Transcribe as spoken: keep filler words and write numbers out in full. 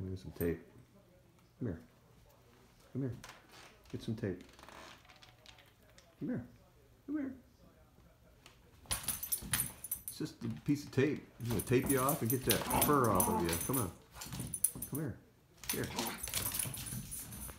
Here's some tape. Come here. Come here. Get some tape. Come here. Come here. It's just a piece of tape. I'm going to tape you off and get that fur off of you. Come on. Come here. Here.